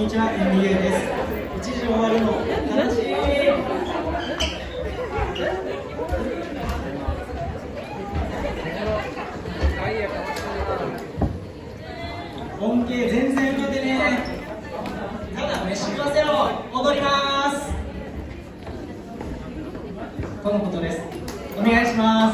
にちは、NBA です。1時終わるの楽しい。音形全然受けてね。ただ飯食わせろ。踊ります。とのことです。お願いします。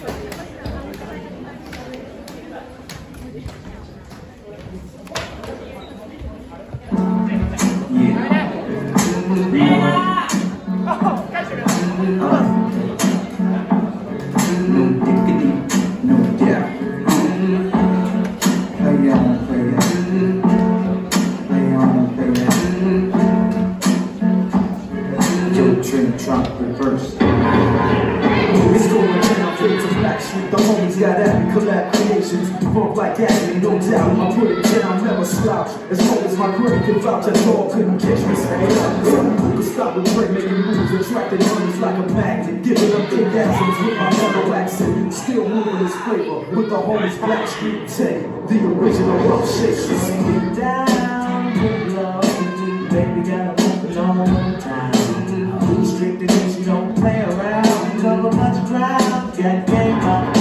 The homies got at me, collab creations, pump like that, and no doubt I put it down, never slouch. As long as my brain can vouch, that dog couldn't catch me. Say who could stop the play, making moves, attracting honeys like a magnet, giving them orgasms with my mellow accent, still moving his flavor with the homies Blackstreet Tay, the original rough shit. Bring it down, good love, baby, gotta pump it on time. Strict and she don't play around, cover much ground, got game up.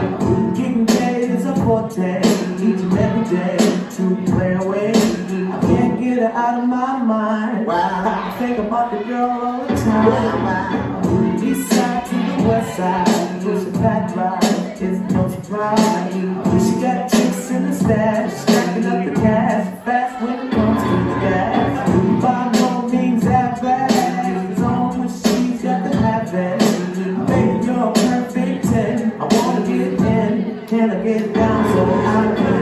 Each and every day to play away. I can't get her out of my mind. Wow. I think about the girl all the time. Wow. East side to the west side, push a back ride, it's no surprise. She got chicks in the stash, stacking up the cash, fast when it comes to the gas. By no means average, it's on when she's got the habit. Baby, you're a perfect 10. I wanna get in, can I get down so I can?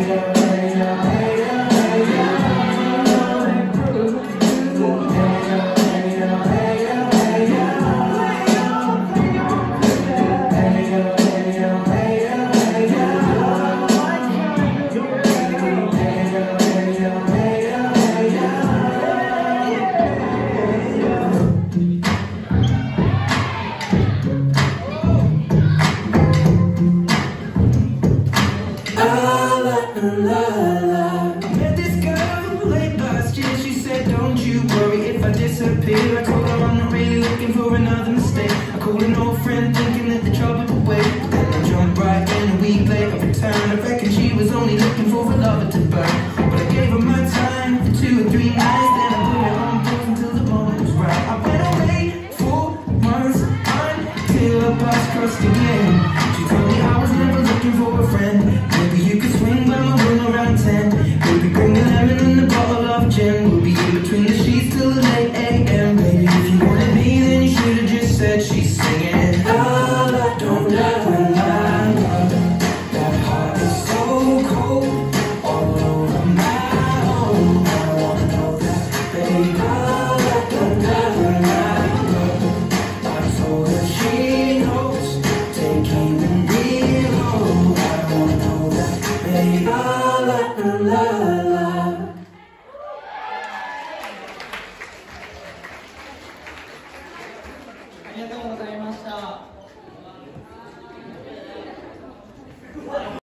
Met this girl late last year. She said, don't you worry if I disappear. I told her I'm not really looking for another mistake. I called an old friend thinking that the trouble would wait. Then I jumped right in a week later returned. I reckon she was only looking for a lover to burn. But I gave her my time for 2 or 3 nights. Then I put her on pause until the moment was right. I went away 4 months until our paths crossed again. She told me I was never looking for a friend. Maybe you could swing by my room around 10. Baby, bring the lemon and the bottle of gin. We'll be in between the sheets till the late AM. Baby, if you wanted me, then you should have just said she's singing. All I don't ever mind. That heart is so cold, all over my own. I wanna know that, baby. All I don't ever mind. I told her she knows, taking the real hold. I wanna know that, baby. All I love.